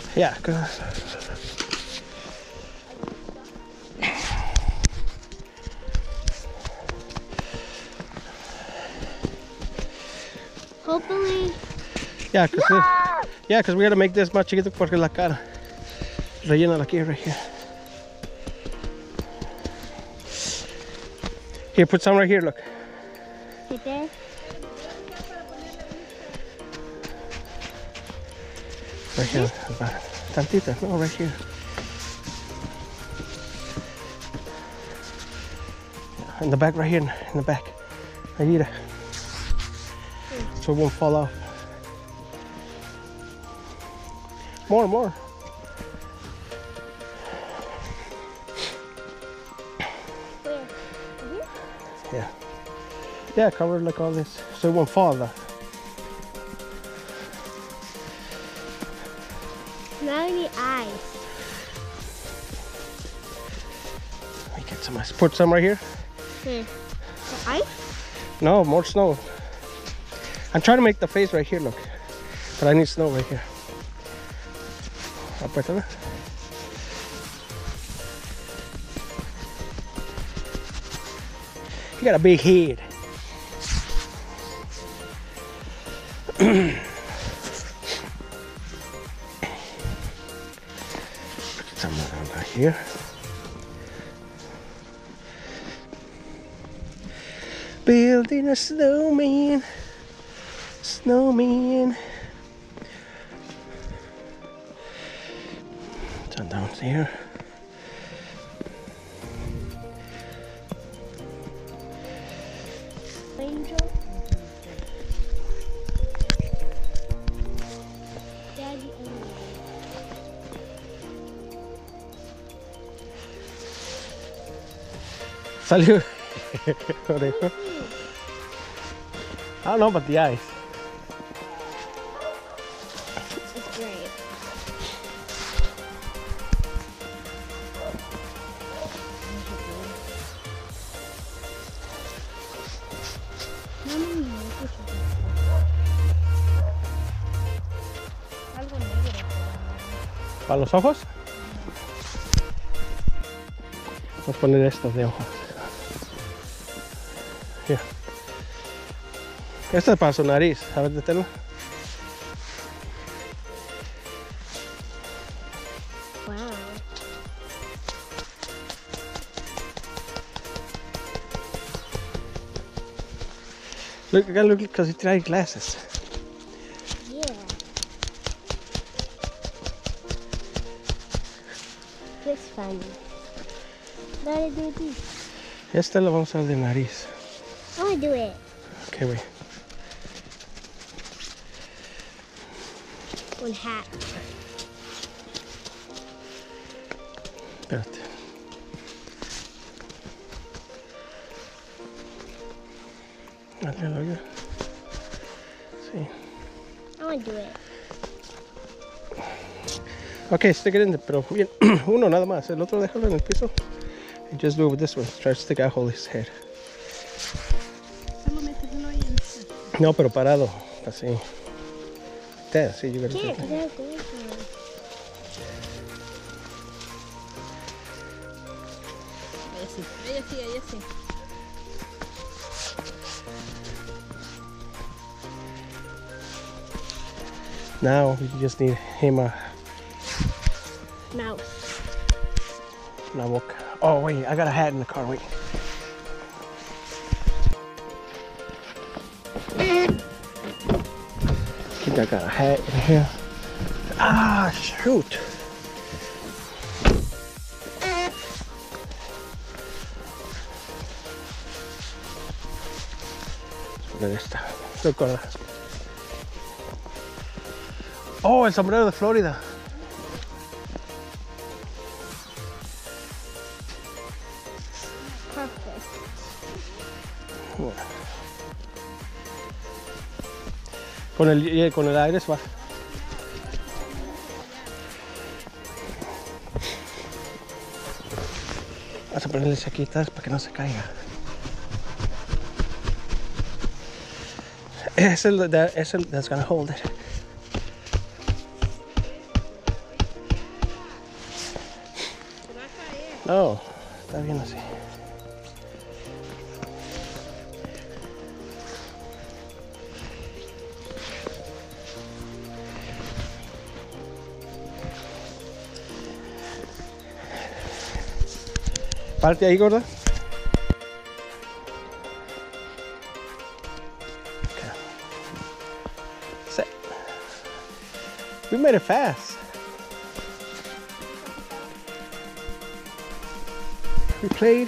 Yeah, good. Hopefully. Yeah, because we gotta make this más chiquito porque la cara. Rellena aquí, right here. Here, put some right here, look. Right there? Right here. Tantita, no, right here. In the back, right here, in the back. Right here. So it won't fall off. More. Where? Here? Yeah. Yeah, cover it like all this. So it won't fall though. Now I need eyes. Let me get some ice. Put some right here. Here. Ice? No, more snow. I'm trying to make the face right here, look. But I need snow right here. Apretala. You got a big head. Put some right here. Building a snowman. Snowman. Turn down here. Angel. Daddy Angel. Salió. I don't know about the eyes. It's great. Algo negro. ¿Para los ojos? Vamos a poner estos de ojos. Here. Esta es para su nariz. A ver, deténlo. Wow. Look, I gotta look because he tried glasses. Yeah. This funny. Gotta do this. Esta lo vamos a hacer de nariz. I wanna do it. Okay, wait. One hat. Espérate. Dale, sí. I wanna do it. Okay, stick it in there, pero bien. Uno nada más. El otro déjalo en el piso. And just do it with this one. Try to stick out whole his head. Solo metes uno ahí. No, pero parado. Así. There, see, you gotta Can't, do 'cause it. I have gloves on. Ella sí. Now, you just need him Mouse. una boca. Oh, wait, I got a hat in the car, wait. I think I got a hat in here. Ah, shoot. Poner esta. Recuerda. Oh, el sombrero de Florida. Perfect. Con el aire suave. Vamos a ponerle chaquitas para que no se caiga. Es el that's gonna hold it. Oh, está bien así. Parte ahí, gorda. Okay. Set. We made it fast. We played.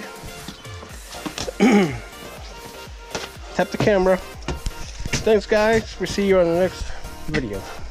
Tap the camera. Thanks, guys. We'll see you on the next video.